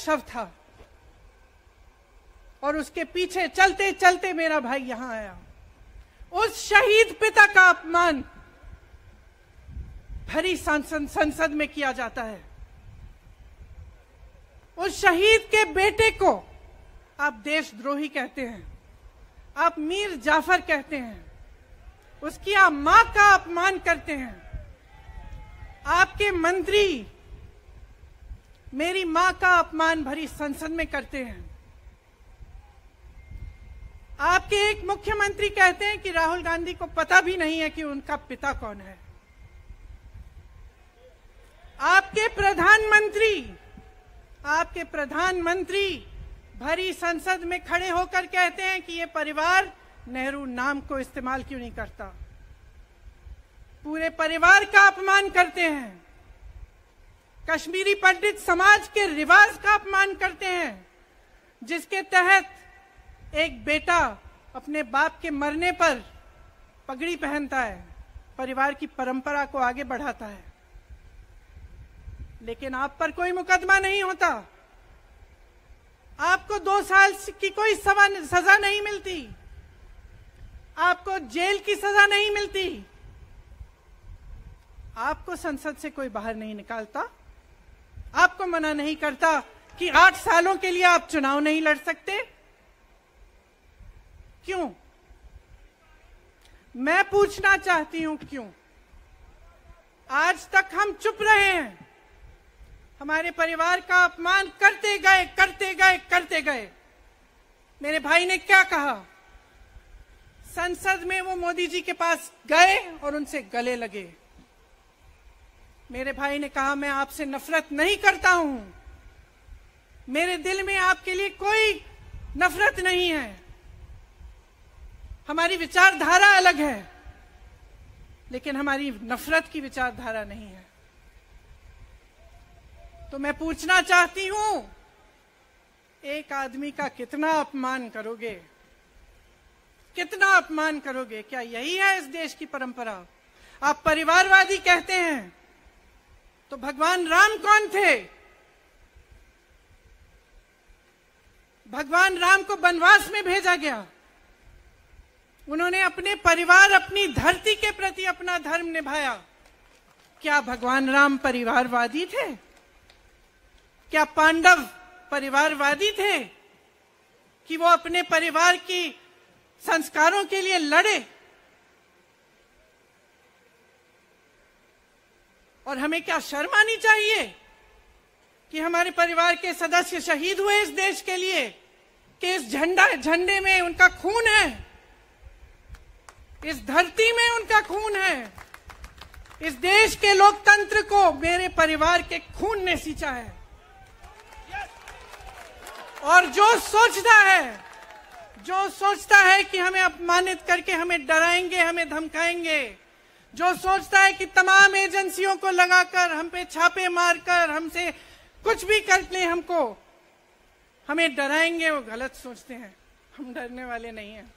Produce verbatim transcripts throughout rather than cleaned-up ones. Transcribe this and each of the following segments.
शव था और उसके पीछे चलते चलते मेरा भाई यहां आया। उस शहीद पिता का अपमान भरी संसद संसद में किया जाता है। उस शहीद के बेटे को आप देशद्रोही कहते हैं, आप मीर जाफर कहते हैं, उसकी आप मां का अपमान करते हैं। आपके मंत्री मेरी मां का अपमान भरी संसद में करते हैं। आपके एक मुख्यमंत्री कहते हैं कि राहुल गांधी को पता भी नहीं है कि उनका पिता कौन है। आपके प्रधानमंत्री आपके प्रधानमंत्री भरी संसद में खड़े होकर कहते हैं कि ये परिवार नेहरू नाम को इस्तेमाल क्यों नहीं करता। पूरे परिवार का अपमान करते हैं। कश्मीरी पंडित समाज के रिवाज का अपमान करते हैं, जिसके तहत एक बेटा अपने बाप के मरने पर पगड़ी पहनता है, परिवार की परंपरा को आगे बढ़ाता है। लेकिन आप पर कोई मुकदमा नहीं होता, आपको दो साल की कोई सजा नहीं मिलती, आपको जेल की सजा नहीं मिलती, आपको संसद से कोई बाहर नहीं निकालता, आपको मना नहीं करता कि आठ सालों के लिए आप चुनाव नहीं लड़ सकते। क्यों? मैं पूछना चाहती हूं क्यों? आज तक हम चुप रहे हैं, हमारे परिवार का अपमान करते गए करते गए करते गए। मेरे भाई ने क्या कहा? संसद में वो मोदी जी के पास गए और उनसे गले लगे। मेरे भाई ने कहा मैं आपसे नफरत नहीं करता हूं, मेरे दिल में आपके लिए कोई नफरत नहीं है, हमारी विचारधारा अलग है, लेकिन हमारी नफरत की विचारधारा नहीं है। तो मैं पूछना चाहती हूं, एक आदमी का कितना अपमान करोगे? कितना अपमान करोगे? क्या यही है इस देश की परंपरा? आप परिवारवादी कहते हैं, तो भगवान राम कौन थे? भगवान राम को वनवास में भेजा गया, उन्होंने अपने परिवार, अपनी धरती के प्रति अपना धर्म निभाया। क्या भगवान राम परिवारवादी थे? क्या पांडव परिवारवादी थे कि वो अपने परिवार की संस्कारों के लिए लड़े? और हमें क्या शर्म आनी चाहिए कि हमारे परिवार के सदस्य शहीद हुए इस देश के लिए, कि इस झंडा झंडे में उनका खून है, इस धरती में उनका खून है, इस देश के लोकतंत्र को मेरे परिवार के खून ने सींचा है। और जो सोचता है जो सोचता है कि हमें अपमानित करके हमें डराएंगे, हमें धमकाएंगे, जो सोचता है कि तमाम एजेंसियों को लगाकर हम पे छापे मारकर हमसे कुछ भी कर ले, हमको हमें डराएंगे, वो गलत सोचते हैं। हम डरने वाले नहीं हैं।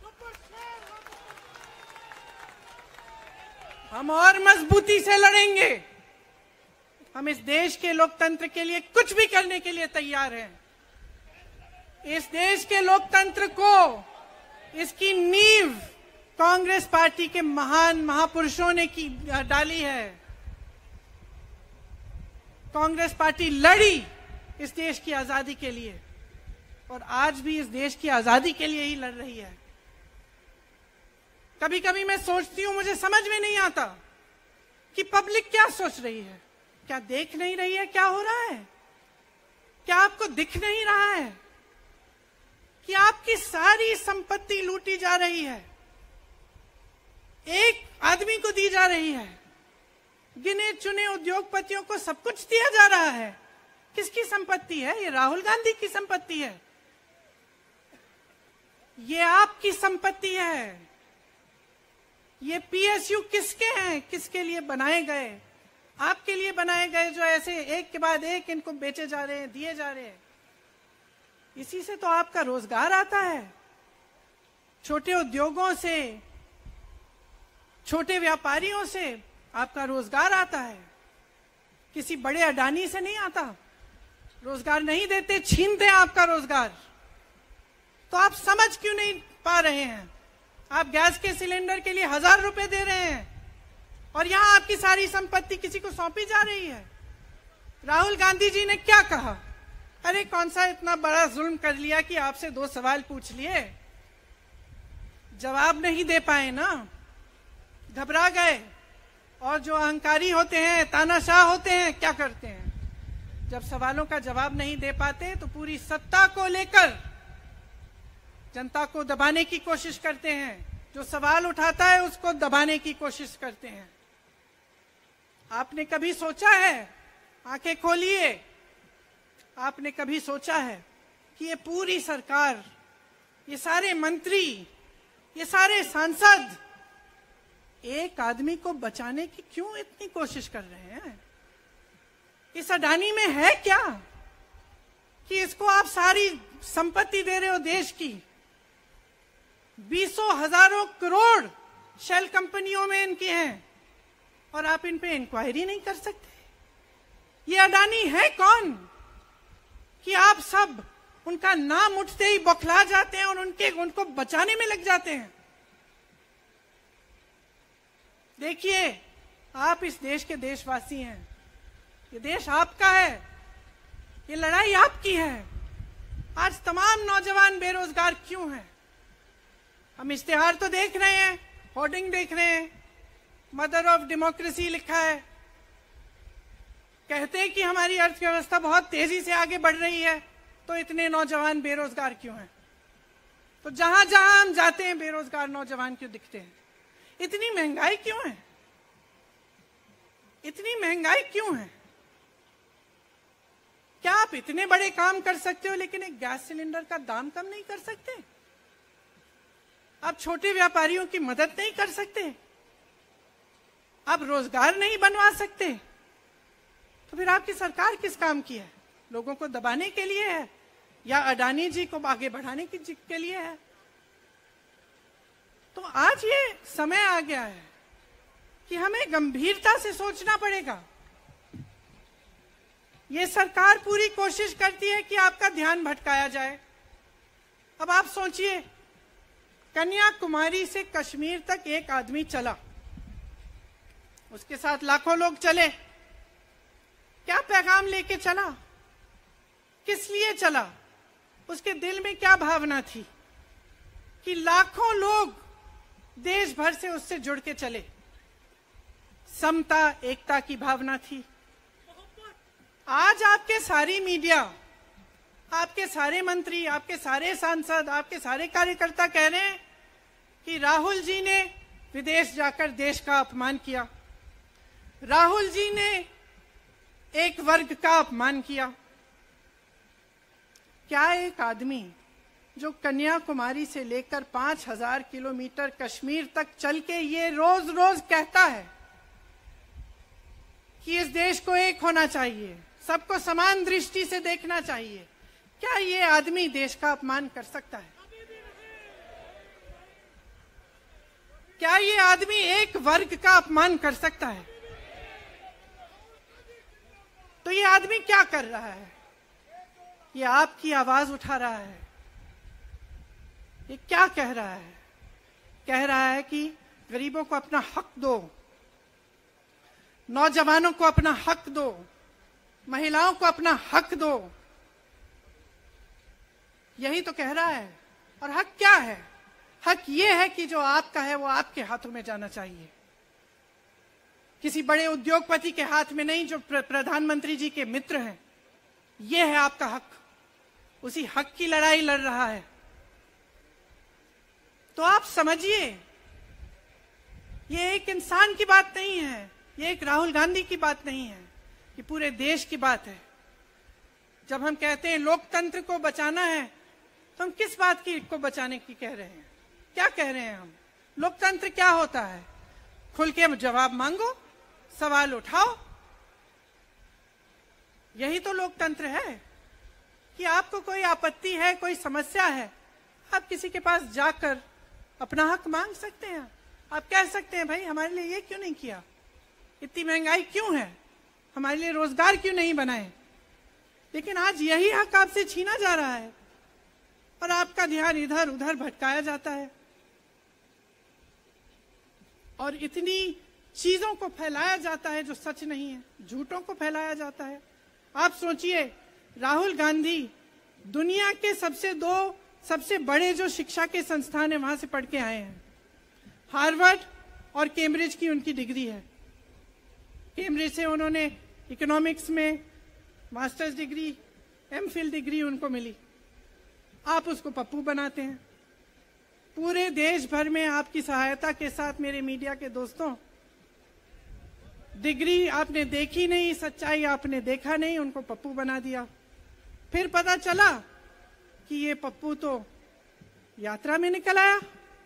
हम और मजबूती से लड़ेंगे। हम इस देश के लोकतंत्र के लिए कुछ भी करने के लिए तैयार हैं। इस देश के लोकतंत्र को, इसकी नींव कांग्रेस पार्टी के महान महापुरुषों ने की डाली है। कांग्रेस पार्टी लड़ी इस देश की आजादी के लिए और आज भी इस देश की आजादी के लिए ही लड़ रही है। कभी कभी मैं सोचती हूं, मुझे समझ में नहीं आता कि पब्लिक क्या सोच रही है। क्या देख नहीं रही है क्या हो रहा है? क्या आपको दिख नहीं रहा है कि आपकी सारी संपत्ति लूटी जा रही है, एक आदमी को दी जा रही है, गिने चुने उद्योगपतियों को सब कुछ दिया जा रहा है? किसकी संपत्ति है? ये राहुल गांधी की संपत्ति है, ये आपकी संपत्ति है। ये पीएसयू किसके हैं? किसके लिए बनाए गए? आपके लिए बनाए गए, जो ऐसे एक के बाद एक इनको बेचे जा रहे हैं, दिए जा रहे हैं। इसी से तो आपका रोजगार आता है। छोटे उद्योगों से, छोटे व्यापारियों से आपका रोजगार आता है, किसी बड़े अडानी से नहीं आता। रोजगार नहीं देते, छीनते हैं आपका रोजगार। तो आप समझ क्यों नहीं पा रहे हैं? आप गैस के सिलेंडर के लिए हजार रुपए दे रहे हैं और यहां आपकी सारी संपत्ति किसी को सौंपी जा रही है। राहुल गांधी जी ने क्या कहा? अरे कौन सा इतना बड़ा जुल्म कर लिया कि आपसे दो सवाल पूछ लिए, जवाब नहीं दे पाए ना, घबरा गए। और जो अहंकारी होते हैं, तानाशाह होते हैं, क्या करते हैं? जब सवालों का जवाब नहीं दे पाते तो पूरी सत्ता को लेकर जनता को दबाने की कोशिश करते हैं। जो सवाल उठाता है उसको दबाने की कोशिश करते हैं। आपने कभी सोचा है, आंखें खोलिए, आपने कभी सोचा है कि ये पूरी सरकार, ये सारे मंत्री, ये सारे सांसद एक आदमी को बचाने की क्यों इतनी कोशिश कर रहे हैं? इस अडानी में है क्या कि इसको आप सारी संपत्ति दे रहे हो देश की? बीसों हजारों करोड़ शेल कंपनियों में इनकी हैं और आप इन पे इंक्वायरी नहीं कर सकते? ये अडानी है कौन कि आप सब उनका नाम उठते ही बौखला जाते हैं और उनके उनको बचाने में लग जाते हैं? देखिए, आप इस देश के देशवासी हैं, ये देश आपका है, ये लड़ाई आपकी है। आज तमाम नौजवान बेरोजगार क्यों हैं? हम इश्तेहार तो देख रहे हैं, होर्डिंग देख रहे हैं, मदर ऑफ डेमोक्रेसी लिखा है, कहते हैं कि हमारी अर्थव्यवस्था बहुत तेजी से आगे बढ़ रही है, तो इतने नौजवान बेरोजगार क्यों हैं? तो जहां जहां हम जाते हैं बेरोजगार नौजवान क्यों दिखते हैं? इतनी महंगाई क्यों है? इतनी महंगाई क्यों है? क्या आप इतने बड़े काम कर सकते हो लेकिन एक गैस सिलेंडर का दाम कम नहीं कर सकते? आप छोटे व्यापारियों की मदद नहीं कर सकते? आप रोजगार नहीं बनवा सकते? तो फिर आपकी सरकार किस काम की है? लोगों को दबाने के लिए है या अडानी जी को आगे बढ़ाने की के लिए है? तो आज ये समय आ गया है कि हमें गंभीरता से सोचना पड़ेगा। ये सरकार पूरी कोशिश करती है कि आपका ध्यान भटकाया जाए। अब आप सोचिए, कन्याकुमारी से कश्मीर तक एक आदमी चला, उसके साथ लाखों लोग चले, क्या पैगाम लेके चला? किस लिए चला? उसके दिल में क्या भावना थी कि लाखों लोग देश भर से उससे जुड़ के चले? समता, एकता की भावना थी। आज आपके सारी मीडिया, आपके सारे मंत्री, आपके सारे सांसद, आपके सारे कार्यकर्ता कह रहे हैं कि राहुल जी ने विदेश जाकर देश का अपमान किया, राहुल जी ने एक वर्ग का अपमान किया। क्या एक आदमी जो कन्याकुमारी से लेकर पांच हजार किलोमीटर कश्मीर तक चल के ये रोज रोज कहता है कि इस देश को एक होना चाहिए, सबको समान दृष्टि से देखना चाहिए, क्या ये आदमी देश का अपमान कर सकता है? क्या ये आदमी एक वर्ग का अपमान कर सकता है? तो ये आदमी क्या कर रहा है? ये आपकी आवाज उठा रहा है। ये क्या कह रहा है? कह रहा है कि गरीबों को अपना हक दो, नौजवानों को अपना हक दो, महिलाओं को अपना हक दो। यही तो कह रहा है। और हक क्या है? हक ये है कि जो आपका है वो आपके हाथों में जाना चाहिए, किसी बड़े उद्योगपति के हाथ में नहीं, जो प्र, प्रधानमंत्री जी के मित्र हैं। ये है आपका हक। उसी हक की लड़ाई लड़ रहा है। तो आप समझिए, ये एक इंसान की बात नहीं है, ये एक राहुल गांधी की बात नहीं है, ये पूरे देश की बात है। जब हम कहते हैं लोकतंत्र को बचाना है, तो हम किस बात की को बचाने की कह रहे हैं? क्या कह रहे हैं हम? लोकतंत्र क्या होता है? खुल के जवाब मांगो, सवाल उठाओ। यही तो लोकतंत्र है कि आपको कोई आपत्ति है, कोई समस्या है, आप किसी के पास जाकर अपना हक मांग सकते हैं। आप कह सकते हैं, भाई हमारे लिए ये क्यों नहीं किया? इतनी महंगाई क्यों है? हमारे लिए रोजगार क्यों नहीं बनाए? लेकिन आज यही हक आपसे छीना जा रहा है और आपका ध्यान इधर उधर भटकाया जाता है और इतनी चीजों को फैलाया जाता है जो सच नहीं है, झूठों को फैलाया जाता है। आप सोचिए, राहुल गांधी दुनिया के सबसे दो सबसे बड़े जो शिक्षा के संस्थान है वहां से पढ़ के आए हैं। हार्वर्ड और कैम्ब्रिज की उनकी डिग्री है। कैम्ब्रिज से उन्होंने इकोनॉमिक्स में मास्टर्स डिग्री, एमफिल डिग्री उनको मिली। आप उसको पप्पू बनाते हैं। पूरे देश भर में आपकी सहायता के साथ मेरे मीडिया के दोस्तों, डिग्री आपने देखी नहीं, सच्चाई आपने देखा नहीं, उनको पप्पू बना दिया। फिर पता चला कि ये पप्पू तो यात्रा में निकल आया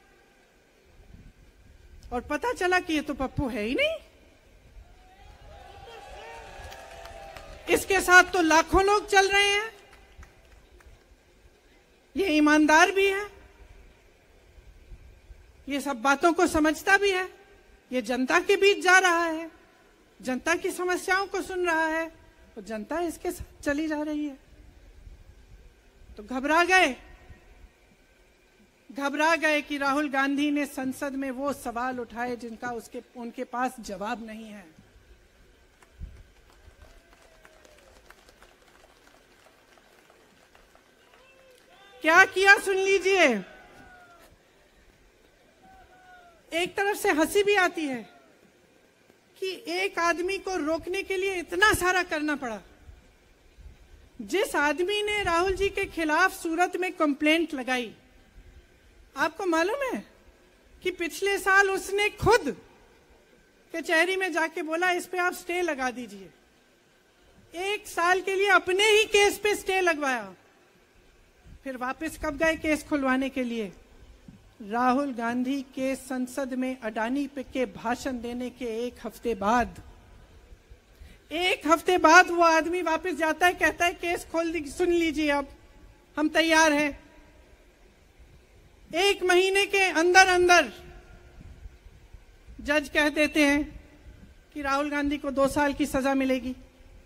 और पता चला कि ये तो पप्पू है ही नहीं। इसके साथ तो लाखों लोग चल रहे हैं। ये ईमानदार भी है, ये सब बातों को समझता भी है, ये जनता के बीच जा रहा है, जनता की समस्याओं को सुन रहा है और जनता इसके साथ चली जा रही है। तो घबरा गए घबरा गए कि राहुल गांधी ने संसद में वो सवाल उठाए जिनका उसके उनके पास जवाब नहीं है। क्या किया सुन लीजिए। एक तरफ से हंसी भी आती है कि एक आदमी को रोकने के लिए इतना सारा करना पड़ा। जिस आदमी ने राहुल जी के खिलाफ सूरत में कंप्लेंट लगाई, आपको मालूम है कि पिछले साल उसने खुद कचहरी में जाके बोला इस पे आप स्टे लगा दीजिए। एक साल के लिए अपने ही केस पे स्टे लगवाया। फिर वापस कब गए केस खुलवाने के लिए? राहुल गांधी के संसद में अडानी पे के भाषण देने के एक हफ्ते बाद एक हफ्ते बाद वो आदमी वापस जाता है, कहता है केस खोल दी, सुन लीजिए अब हम तैयार हैं। एक महीने के अंदर अंदर जज कह देते हैं कि राहुल गांधी को दो साल की सजा मिलेगी।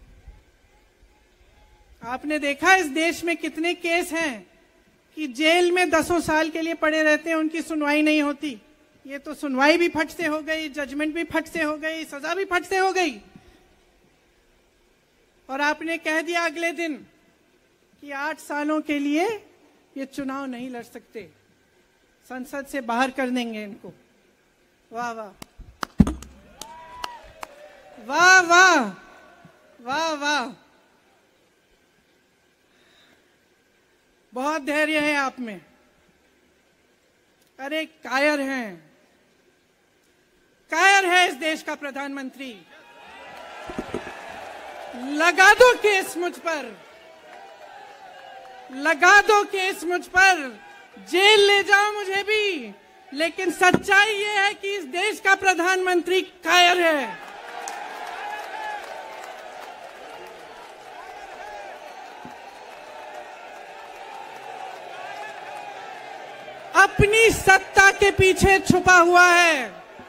आपने देखा इस देश में कितने केस हैं कि जेल में दसों साल के लिए पड़े रहते हैं, उनकी सुनवाई नहीं होती। ये तो सुनवाई भी फट से हो गई, जजमेंट भी फट से हो गई, सजा भी फट से हो गई। और आपने कह दिया अगले दिन कि आठ सालों के लिए ये चुनाव नहीं लड़ सकते, संसद से बाहर कर देंगे इनको। वाह वाह वाह वाह वाह वाह, बहुत धैर्य है आप में। अरे कायर हैं, कायर है इस देश का प्रधानमंत्री। लगा दो केस मुझ पर, लगा दो केस मुझ पर, जेल ले जाओ मुझे भी, लेकिन सच्चाई ये है कि इस देश का प्रधानमंत्री कायर है। अपनी सत्ता के पीछे छुपा हुआ है,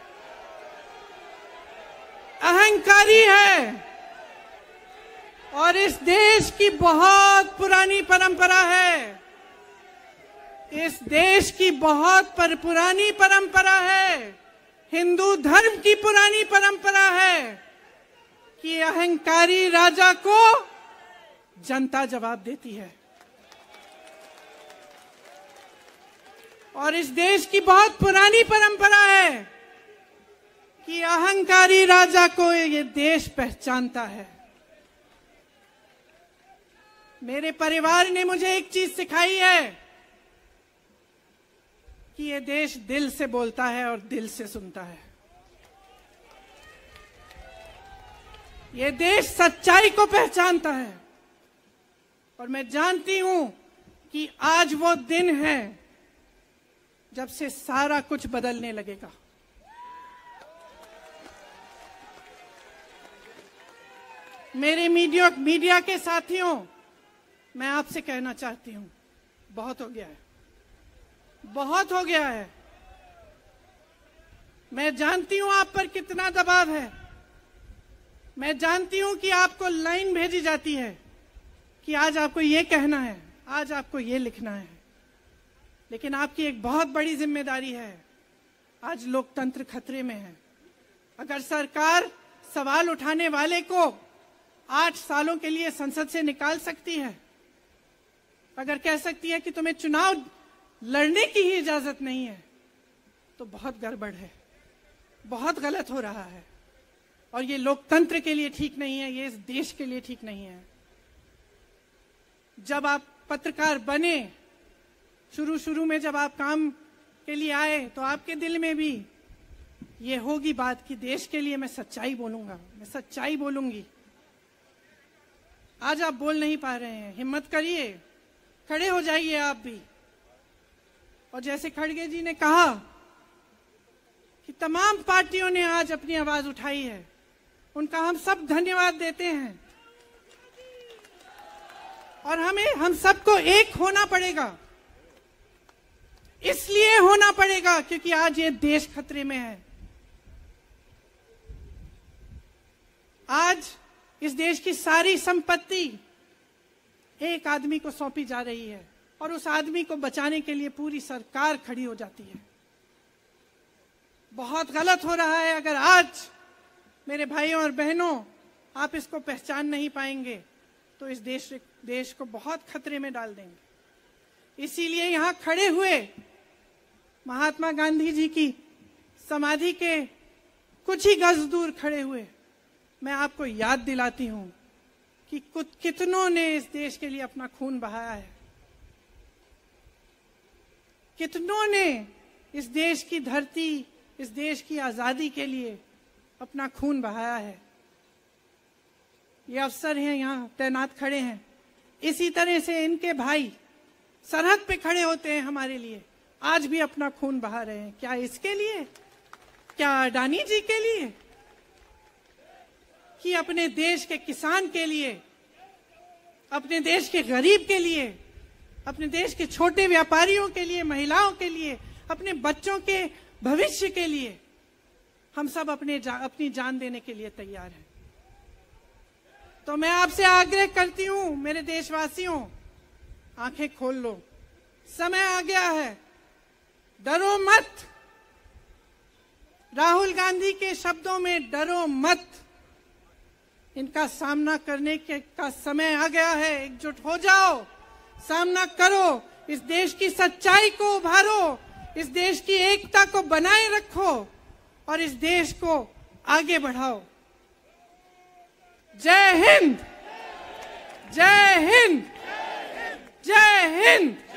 अहंकारी है और इस देश की बहुत पुरानी परंपरा है, इस देश की बहुत पर पुरानी परंपरा है, हिंदू धर्म की पुरानी परंपरा है कि अहंकारी राजा को जनता जवाब देती है। और इस देश की बहुत पुरानी परंपरा है कि अहंकारी राजा को ये देश पहचानता है। मेरे परिवार ने मुझे एक चीज सिखाई है कि ये देश दिल से बोलता है और दिल से सुनता है। ये देश सच्चाई को पहचानता है और मैं जानती हूं कि आज वो दिन है जब से सारा कुछ बदलने लगेगा। मेरे मीडिया मीडिया के साथियों, मैं आपसे कहना चाहती हूं, बहुत हो गया है, बहुत हो गया है। मैं जानती हूं आप पर कितना दबाव है, मैं जानती हूं कि आपको लाइन भेजी जाती है कि आज आपको ये कहना है, आज आपको ये लिखना है, लेकिन आपकी एक बहुत बड़ी जिम्मेदारी है। आज लोकतंत्र खतरे में है। अगर सरकार सवाल उठाने वाले को आठ सालों के लिए संसद से निकाल सकती है, अगर कह सकती है कि तुम्हें चुनाव लड़ने की ही इजाजत नहीं है, तो बहुत गड़बड़ है, बहुत गलत हो रहा है। और ये लोकतंत्र के लिए ठीक नहीं है, ये इस देश के लिए ठीक नहीं है। जब आप पत्रकार बने, शुरू शुरू में जब आप काम के लिए आए, तो आपके दिल में भी ये होगी बात कि देश के लिए मैं सच्चाई बोलूंगा, मैं सच्चाई बोलूंगी। आज आप बोल नहीं पा रहे हैं, हिम्मत करिए, खड़े हो जाइए आप भी। और जैसे खड़गे जी ने कहा कि तमाम पार्टियों ने आज अपनी आवाज उठाई है, उनका हम सब धन्यवाद देते हैं। और हमें हम सबको एक होना पड़ेगा, इसलिए होना पड़ेगा क्योंकि आज ये देश खतरे में है। आज इस देश की सारी संपत्ति एक आदमी को सौंपी जा रही है और उस आदमी को बचाने के लिए पूरी सरकार खड़ी हो जाती है। बहुत गलत हो रहा है। अगर आज मेरे भाइयों और बहनों आप इसको पहचान नहीं पाएंगे तो इस देश देश को बहुत खतरे में डाल देंगे। इसीलिए यहां खड़े हुए महात्मा गांधी जी की समाधि के कुछ ही गज दूर खड़े हुए मैं आपको याद दिलाती हूं कि कुछ कितनों ने इस देश के लिए अपना खून बहाया है, कितनों ने इस देश की धरती, इस देश की आजादी के लिए अपना खून बहाया है। ये अफसर हैं यहाँ तैनात खड़े हैं, इसी तरह से इनके भाई सरहद पे खड़े होते हैं हमारे लिए, आज भी अपना खून बहा रहे हैं। क्या इसके लिए, क्या अडानी जी के लिए, कि अपने देश के किसान के लिए, अपने देश के गरीब के लिए, अपने देश के छोटे व्यापारियों के लिए, महिलाओं के लिए, अपने बच्चों के भविष्य के लिए हम सब अपने जा, अपनी जान देने के लिए तैयार हैं। तो मैं आपसे आग्रह करती हूं मेरे देशवासियों, आंखें खोल लो, समय आ गया है, डरो मत। राहुल गांधी के शब्दों में डरो मत, इनका सामना करने के का समय आ गया है। एकजुट हो जाओ, सामना करो, इस देश की सच्चाई को उभारो, इस देश की एकता को बनाए रखो और इस देश को आगे बढ़ाओ। जय हिंद, जय हिंद, जय हिंद।